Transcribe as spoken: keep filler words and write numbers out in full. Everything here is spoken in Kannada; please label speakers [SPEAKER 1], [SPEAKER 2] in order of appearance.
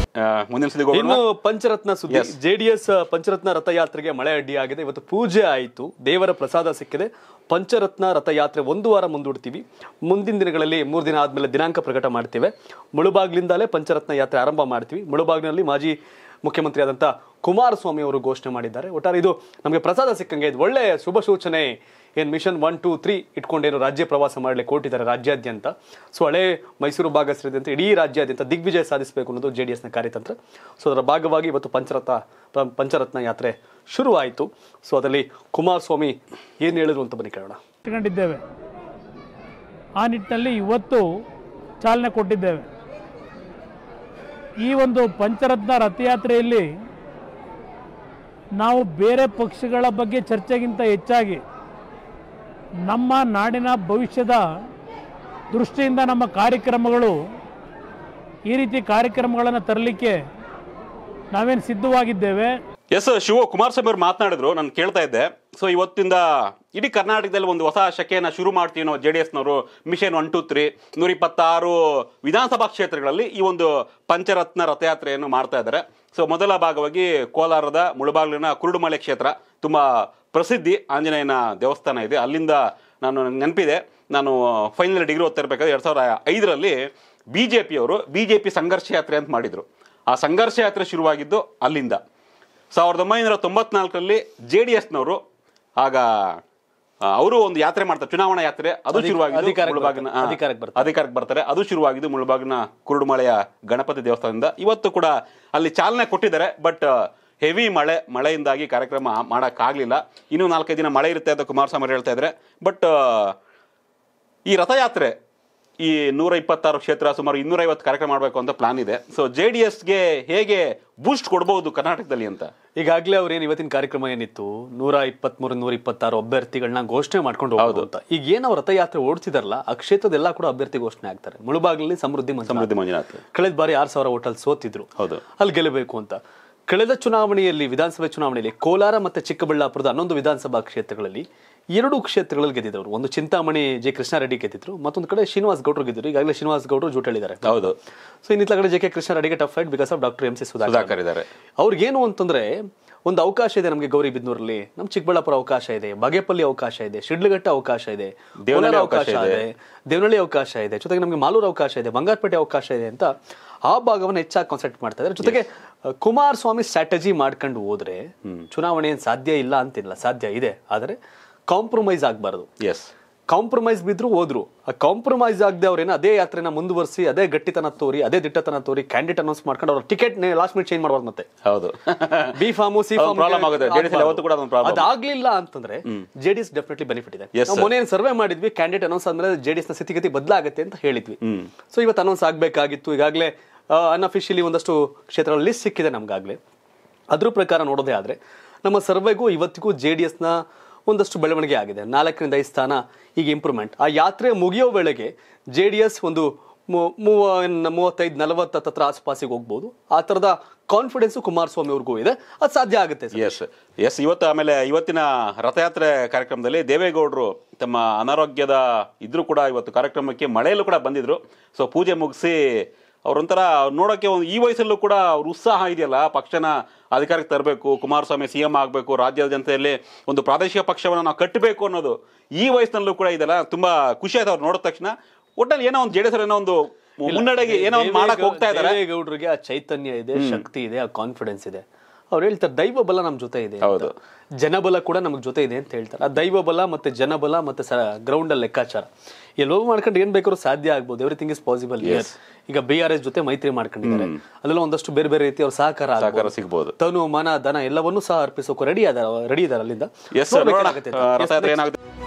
[SPEAKER 1] ಮುಂದಿನ ಸುದ್ದಿ
[SPEAKER 2] ಇನ್ನು ಪಂಚರತ್ನ ಸುದ್ದಿ. ಜೆಡಿಎಸ್ ಪಂಚರತ್ನ ರಥಯಾತ್ರೆಗೆ ಮಳೆ ಅಡ್ಡಿಯಾಗಿದೆ. ಇವತ್ತು ಪೂಜೆ ಆಯಿತು, ದೇವರ ಪ್ರಸಾದ ಸಿಕ್ಕಿದೆ. ಪಂಚರತ್ನ ರಥಯಾತ್ರೆ ಒಂದು ವಾರ ಮುಂದೂಡ್ತೀವಿ. ಮುಂದಿನ ದಿನಗಳಲ್ಲಿ ಮೂರು ದಿನ ಆದ್ಮೇಲೆ ದಿನಾಂಕ ಪ್ರಕಟ ಮಾಡ್ತೇವೆ. ಮುಳುಬಾಗ್ಲಿಂದಲೇ ಪಂಚರತ್ನ ಯಾತ್ರೆ ಆರಂಭ ಮಾಡ್ತೀವಿ. ಮುಳುಬಾಗ್ನಲ್ಲಿ ಮಾಜಿ ಮುಖ್ಯಮಂತ್ರಿ ಆದಂತ ಕುಮಾರಸ್ವಾಮಿ ಅವರು ಘೋಷಣೆ ಮಾಡಿದ್ದಾರೆ. ಒಟ್ಟಾರೆ ಇದು ನಮಗೆ ಪ್ರಸಾದ ಸಿಕ್ಕಂಗೆ ಇದು ಒಳ್ಳೆ ಶುಭ ಸೂಚನೆ. ಏನ್ ಮಿಷನ್ ಒನ್ ಟೂ ತ್ರೀ ಇಟ್ಕೊಂಡೇನು ರಾಜ್ಯ ಪ್ರವಾಸ ಮಾಡಲಿಕ್ಕೆ ಕೊಟ್ಟಿದ್ದಾರೆ ರಾಜ್ಯಾದ್ಯಂತ. ಸೊ ಹಳೆ ಮೈಸೂರು ಭಾಗ ಸೇರಿದಂತೆ ಇಡೀ ರಾಜ್ಯಾದ್ಯಂತ ದಿಗ್ವಿಜಯ ಸಾಧಿಸಬೇಕು ಅನ್ನೋದು ಜೆ ಡಿ ಎಸ್ನ ಕಾರ್ಯತಂತ್ರ. ಸೊ ಅದರ ಭಾಗವಾಗಿ ಇವತ್ತು ಪಂಚರತ್ನ ಪಂಚರತ್ನ ಯಾತ್ರೆ ಶುರುವಾಯಿತು. ಸೊ ಅದರಲ್ಲಿ ಕುಮಾರಸ್ವಾಮಿ ಏನು ಹೇಳಿದ್ರು ಅಂತ ಬನ್ನಿ ಕೇಳೋಣ.
[SPEAKER 3] ಇಟ್ಕೊಂಡಿದ್ದೇವೆ, ಆ ನಿಟ್ಟಿನಲ್ಲಿ ಇವತ್ತು ಚಾಲನೆ ಕೊಟ್ಟಿದ್ದೇವೆ. ಈ ಒಂದು ಪಂಚರತ್ನ ರಥಯಾತ್ರೆಯಲ್ಲಿ ನಾವು ಬೇರೆ ಪಕ್ಷಗಳ ಬಗ್ಗೆ ಚರ್ಚೆಗಿಂತ ಹೆಚ್ಚಾಗಿ ನಮ್ಮ ನಾಡಿನ ಭವಿಷ್ಯದ ದೃಷ್ಟಿಯಿಂದ ನಮ್ಮ ಕಾರ್ಯಕ್ರಮಗಳು ಈ ರೀತಿ ಕಾರ್ಯಕ್ರಮಗಳನ್ನು ತರಲಿಕ್ಕೆ ನಾವೇನು ಸಿದ್ಧವಾಗಿದ್ದೇವೆ.
[SPEAKER 1] ಎಸ್ ಶಿವ ಕುಮಾರಸ್ವಾಮಿ ಅವರು ಮಾತನಾಡಿದ್ರು, ನಾನು ಕೇಳ್ತಾ ಇದ್ದೆ. ಸೊ ಇವತ್ತಿಂದ ಇಡೀ ಕರ್ನಾಟಕದಲ್ಲಿ ಒಂದು ಹೊಸ ಶಕೆಯನ್ನು ಶುರು ಮಾಡ್ತೀವಿ ನಾವು ಜೆ ಡಿ ಎಸ್ನವರು. ಮಿಷನ್ ಒನ್ ಟೂ ತ್ರೀ ನೂರ ಇಪ್ಪತ್ತಾರು ವಿಧಾನಸಭಾ ಕ್ಷೇತ್ರಗಳಲ್ಲಿ ಈ ಒಂದು ಪಂಚರತ್ನ ರಥಯಾತ್ರೆಯನ್ನು ಮಾಡ್ತಾ ಇದ್ದಾರೆ. ಸೊ ಮೊದಲ ಭಾಗವಾಗಿ ಕೋಲಾರದ ಮುಳುಬಾಗಿಲಿನ ಕುರುಡುಮಲೆ ಕ್ಷೇತ್ರ, ತುಂಬ ಪ್ರಸಿದ್ಧಿ ಆಂಜನೇಯನ ದೇವಸ್ಥಾನ ಇದೆ. ಅಲ್ಲಿಂದ ನಾನು ನೆನಪಿದೆ, ನಾನು ಫೈನಲ್ ಡಿಗ್ರಿ ಓದ್ತಾ ಇರಬೇಕಾದ್ರೆ ಎರಡು ಸಾವಿರದ ಐದರಲ್ಲಿ ಬಿ ಜೆ ಪಿಯವರು ಬಿ ಜೆ ಪಿ ಸಂಘರ್ಷ ಯಾತ್ರೆ ಅಂತ ಮಾಡಿದರು. ಆ ಸಂಘರ್ಷ ಯಾತ್ರೆ ಶುರುವಾಗಿದ್ದು ಅಲ್ಲಿಂದ. ಸಾವಿರದ ಒಂಬೈನೂರ ತೊಂಬತ್ನಾಲ್ಕರಲ್ಲಿ ಜೆ ಡಿ ಎಸ್ನವರು ಆಗ ಅವರು ಒಂದು ಯಾತ್ರೆ ಮಾಡ್ತಾರೆ, ಚುನಾವಣಾ ಯಾತ್ರೆ. ಅದು ಶುರುವಾಗಿದ್ದು ಮುಳುಬಾಗಿನ ಅಧಿಕಾರಕ್ಕೆ ಬರ್ತಾರೆ. ಅದು ಶುರುವಾಗಿದ್ದು ಮುಳುಬಾಗಿನ ಕುರುಡುಮಳೆಯ ಗಣಪತಿ ದೇವಸ್ಥಾನದಿಂದ. ಇವತ್ತು ಕೂಡ ಅಲ್ಲಿ ಚಾಲನೆ ಕೊಟ್ಟಿದ್ದಾರೆ. ಬಟ್ ಹೆವಿ ಮಳೆ ಮಳೆಯಿಂದಾಗಿ ಕಾರ್ಯಕ್ರಮ ಮಾಡೋಕ್ಕಾಗಲಿಲ್ಲ. ಇನ್ನೂ ನಾಲ್ಕೈದು ದಿನ ಮಳೆ ಇರುತ್ತೆ ಅಂತ ಕುಮಾರಸ್ವಾಮಿ ಅವರು ಹೇಳ್ತಾ ಇದ್ದಾರೆ. ಬಟ್ ಈ ರಥಯಾತ್ರೆ ಈ ನೂರ ಇಪ್ಪತ್ತಾರು ಕ್ಷೇತ್ರ ಸುಮಾರು ಇನ್ನೂರೈವತ್ತು ಕಾರ್ಯಕ್ರಮ ಮಾಡಬೇಕು ಅಂತ ಪ್ಲಾನ್ ಇದೆ. ಸೊ ಜೆ ಡಿ ಎಸ್ಗೆ ಹೇಗೆ ಬೂಸ್ಟ್ ಕೊಡಬಹುದು ಕರ್ನಾಟಕದಲ್ಲಿ ಅಂತ
[SPEAKER 2] ಈಗಾಗಲೇ ಅವ್ರೇನು ಇವತ್ತಿನ ಕಾರ್ಯಕ್ರಮ ಏನಿತ್ತು, ನೂರ ಇಪ್ಪತ್ಮೂರು ನೂರ ಇಪ್ಪತ್ತಾರು ಅಭ್ಯರ್ಥಿಗಳನ್ನ ಘೋಷಣೆ ಮಾಡ್ಕೊಂಡು ಹೋಗೋದು ಅಂತ. ಈಗ ಏನು ಅವ್ರ ರಥಯಾತ್ರೆ ಓಡಿಸಿದಾರಲ್ಲ, ಆ ಕ್ಷೇತ್ರದೆಲ್ಲ ಕೂಡ ಅಭ್ಯರ್ಥಿ ಘೋಷಣೆ ಆಗ್ತಾರೆ. ಮುಳುಬಾಗಿಲಲ್ಲಿ ಸಮೃದ್ಧಿ ಸಮೃದ್ಧಿ ಮಂಜುನಾಥ್ ಕಳೆದ ಬಾರಿ ಆರು ಸಾವಿರ ಹೋಟೆಲ್ ಸೋತಿದ್ರು, ಹೌದು, ಅಲ್ಲಿ ಗೆಲ್ಲಬೇಕು ಅಂತ. ಕಳೆದ ಚುನಾವಣೆಯಲ್ಲಿ ವಿಧಾನಸಭೆ ಚುನಾವಣೆಯಲ್ಲಿ ಕೋಲಾರ ಮತ್ತೆ ಚಿಕ್ಕಬಳ್ಳಾಪುರದ ಹನ್ನೊಂದು ವಿಧಾನಸಭಾ ಕ್ಷೇತ್ರಗಳಲ್ಲಿ ಎರಡು ಕ್ಷೇತ್ರಗಳಲ್ಲಿ ಗೆದ್ದಿದ್ದವರು. ಒಂದು ಚಿಂತಾಮಣಿ ಜೆ ಕೃಷ್ಣಾರೆಡ್ಡಿ ಗೆದ್ದಿದ್ರು, ಮತ್ತೊಂದು ಕಡೆ ಶ್ರೀನಿವಾಸ್ ಗೌಡರು ಗೆದ್ದಿದ್ರು. ಈಗಾಗಲೇ ಶ್ರೀನಿವಾಸ್ ಗೌಡರು ಜೂಟ್ ಹೇಳಿದ್ದಾರೆ, ಹೌದು. ಸೊ ಇನ್ನಿತ್ತ ಕಡೆ ಜೆ ಕೆ ಕೃಷ್ಣಾರೆಡ್ಡಿಗೆ tough fight because of doctor M C Sudhakar ಇದ್ದಾರೆ. ಅವ್ರಿಗೇನು ಅಂತಂದ್ರೆ ಒಂದು ಅವಕಾಶ ಇದೆ ನಮಗೆ ಗೌರಿಬಿದನೂರಲ್ಲಿ, ನಮ್ಮ ಚಿಕ್ಕಬಳ್ಳಾಪುರ ಅವಕಾಶ ಇದೆ, ಬಾಗೇಪಲ್ಲಿ ಅವಕಾಶ ಇದೆ, ಶಿಡ್ಲಘಟ್ಟ ಅವಕಾಶ ಇದೆ, ದೇವನಹಳ್ಳಿ ಅವಕಾಶ ಇದೆ, ದೇವನಹಳ್ಳಿ ಅವಕಾಶ ಇದೆ, ಜೊತೆಗೆ ನಮಗೆ ಮಾಲೂರು ಅವಕಾಶ ಇದೆ, ಬಂಗಾರಪೇಟೆ ಅವಕಾಶ ಇದೆ ಅಂತ ಆ ಭಾಗವನ್ನು ಹೆಚ್ಚಾಗಿ ಕಾನ್ಸಂಟ್ರೇಟ್ ಮಾಡ್ತಾ ಇದ್ದಾರೆ. ಜೊತೆಗೆ ಕುಮಾರಸ್ವಾಮಿ ಸ್ಟ್ರಾಟಜಿ ಮಾಡ್ಕೊಂಡು ಹೋದ್ರೆ ಚುನಾವಣೆ ಏನ್ ಸಾಧ್ಯ ಇಲ್ಲ ಅಂತಿಲ್ಲ, ಸಾಧ್ಯ ಇದೆ. ಆದರೆ ಕಾಂಪ್ರಮೈಸ್ ಆಗ್ಬಾರ್ದು. ಎಸ್, ಕಾಂಪ್ರಮೈಸ್ ಬಿದ್ರು ಹೋದ್ರು. ಆ ಕಾಂಪ್ರಮೈಸ್ ಆಗದೆ ಅವ್ರೇನ ಅದೇ ಯಾತ್ರೆನ ಮುಂದುವರಿಸಿ ಅದೇ ಗಟ್ಟಿತನ ತೋರಿ ಅದೇ ದಿಟ್ಟತನ ತೋರಿ ಕ್ಯಾಂಡಿಡೇಟ್ ಅನೌನ್ಸ್ ಮಾಡ್ಕೊಂಡು ಅವ್ರ ಟಿಕೆಟ್ ಲಾಸ್ಟ್ ಮಿನಿಟ್ ಚೇಂಜ್ ಮಾಡಬಾರ್ದು. ಮತ್ತೆ ಹೌದು, ಬಿ ಫಾರ್ಮು ಸಿ ಫಾರ್ಮ್ ಅದಾಗ್ಲಿಲ್ಲ ಅಂತಂದ್ರೆ ಜೆಡಿಎಸ್ ಡೆಫಿನೆಟ್ಲಿ ಬೆನಿಫಿಟ್ ಇದೆ. ಮೊನ್ನೆ ಸರ್ವೆ ಮಾಡಿದ್ವಿ, ಕ್ಯಾಂಡಿಡೇಟ್ ಅನೌನ್ಸ್ ಆದ್ಮೇಲೆ ಜೆಡಿಎಸ್ ನ ಸ್ಥಿತಿಗತಿ ಬದಲಾಗುತ್ತೆ ಅಂತ ಹೇಳಿದ್ವಿ. ಸೊ ಇವತ್ತು ಅನೌನ್ಸ್ ಆಗ್ಬೇಕಾಗಿತ್ತು. ಈಗಾಗಲೇ ಅನ್ಅಫಿಷಿಯಲಿ ಒಂದಷ್ಟು ಕ್ಷೇತ್ರಗಳ ಲಿಸ್ಟ್ ಸಿಕ್ಕಿದೆ ನಮ್ಗಾಗ್ಲೇ. ಅದ್ರ ಪ್ರಕಾರ ನೋಡೋದೇ ಆದ್ರೆ ನಮ್ಮ ಸರ್ವೆಗೂ ಇವತ್ತಿಗೂ ಜೆ ಡಿ ಎಸ್ನ ಒಂದಷ್ಟು ಬೆಳವಣಿಗೆ ಆಗಿದೆ. ನಾಲ್ಕರಿಂದ ಐದು ಸ್ಥಾನ ಈಗ ಇಂಪ್ರೂವ್ಮೆಂಟ್. ಆ ಯಾತ್ರೆ ಮುಗಿಯೋ ವೇಳೆಗೆ ಜೆ ಡಿ ಎಸ್ ಒಂದು ಮೂವತ್ತೈದು ನಲವತ್ತು ಹತ್ರ ಆಸುಪಾಸಿಗೆ ಹೋಗ್ಬೋದು. ಆ ತರದ ಕಾನ್ಫಿಡೆನ್ಸ್ ಕುಮಾರಸ್ವಾಮಿ ಅವ್ರಿಗೂ ಇದೆ, ಅದು ಸಾಧ್ಯ ಆಗುತ್ತೆ. ಎಸ್
[SPEAKER 1] ಎಸ್ ಇವತ್ತು ಆಮೇಲೆ ಇವತ್ತಿನ ರಥಯಾತ್ರೆ ಕಾರ್ಯಕ್ರಮದಲ್ಲಿ ದೇವೇಗೌಡರು ತಮ್ಮ ಅನಾರೋಗ್ಯದ ಇದ್ರೂ ಕೂಡ ಇವತ್ತು ಕಾರ್ಯಕ್ರಮಕ್ಕೆ ಮಳೆಯಲ್ಲೂ ಕೂಡ ಬಂದಿದ್ರು. ಸೊ ಪೂಜೆ ಮುಗಿಸಿ ಅವ್ರೊಂಥರ ನೋಡೋಕ್ಕೆ ಒಂದು ಈ ವಯಸ್ಸಲ್ಲೂ ಕೂಡ ಅವ್ರ ಉತ್ಸಾಹ ಇದೆಯಲ್ಲ, ಪಕ್ಷನ ಅಧಿಕಾರಕ್ಕೆ ತರಬೇಕು, ಕುಮಾರಸ್ವಾಮಿ ಸಿ ಎಂ ಆಗಬೇಕು, ರಾಜ್ಯದ ಜನತೆಯಲ್ಲಿ ಒಂದು ಪ್ರಾದೇಶಿಕ ಪಕ್ಷವನ್ನು ನಾವು ಕಟ್ಟಬೇಕು ಅನ್ನೋದು ಈ ವಯಸ್ಸಿನಲ್ಲೂ ಕೂಡ ಇದೆಲ್ಲ ತುಂಬಾ ಖುಷಿ ಆಯ್ತು ಅವ್ರು ನೋಡಿದ ತಕ್ಷಣ. ಒಟ್ಟಲ್ಲಿ ಏನೋ ಒಂದು ಜೆಡಿಎಸ್ ಏನೋ ಒಂದು ಮುನ್ನಡೆಗೆ ಏನೋ ಒಂದು ಮಾಡಕ್ ಹೋಗ್ತಾ ಇದ್ದಾರೆ.
[SPEAKER 2] ದೇವೇಗೌಡರಿಗೆ ಆ ಚೈತನ್ಯ ಇದೆ, ಶಕ್ತಿ ಇದೆ, ಆ ಕಾನ್ಫಿಡೆನ್ಸ್ ಇದೆ. ಅವ್ರು ಹೇಳ್ತಾರೆ ದೈವ ಬಲ ನಮ್ ಜೊತೆ ಇದೆ, ಹೌದು, ಜನಬಲ ಕೂಡ ನಮಗ್ ಜೊತೆ ಇದೆ ಅಂತ ಹೇಳ್ತಾರೆ. ಆ ದೈವ ಬಲ ಮತ್ತೆ ಜನಬಲ ಮತ್ತೆ ಗ್ರೌಂಡ್ ಅಲ್ಲಿ ಲೆಕ್ಕಾಚಾರ ಎಲ್ಲೋ ಮಾಡ್ಕೊಂಡು ಏನ್ ಬೇಕಾದ್ರೂ ಸಾಧ್ಯ ಆಗ್ಬೋದು. Everything is possible. ಈಗ ಬಿ ಆರ್ ಎಸ್ ಜೊತೆ ಮೈತ್ರಿ ಮಾಡ್ಕೊಂಡಿದ್ದಾರೆ, ಅಲ್ಲೆಲ್ಲ ಒಂದಷ್ಟು ಬೇರೆ ಬೇರೆ ರೀತಿ ಅವ್ರ ಸಹಕಾರ ಸಹಕಾರ ಸಿಗಬಹುದು. ತನು ಮನ ಧನ ಎಲ್ಲವನ್ನೂ ಸಹ ಅರ್ಪಿಸೋಕೆ ರೆಡಿ ಅದಾರ ರೆಡಿ ಇದಾರೆ ಅಲ್ಲಿಂದ.